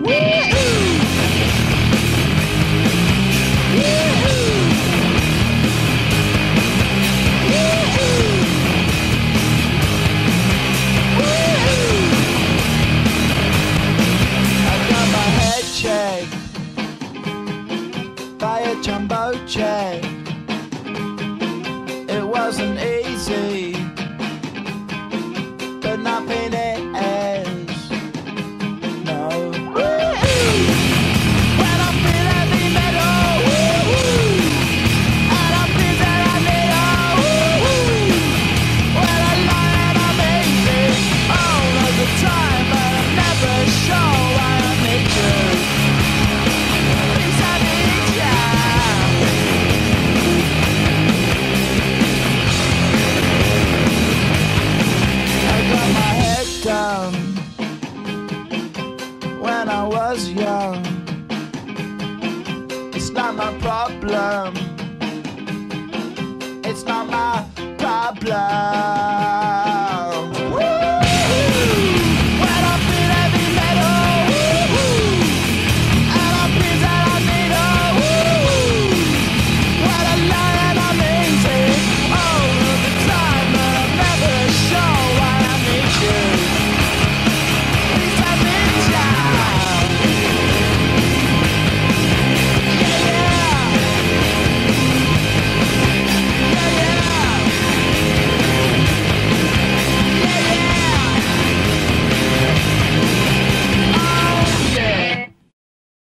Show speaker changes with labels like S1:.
S1: By a jumbo jet. It wasn't easy, but nothing is. No. When I feel heavy metal, and I feel that I need when I lie and I'm easy all of the time, but I'm never sure why I need you. Down when I was young. It's not my problem.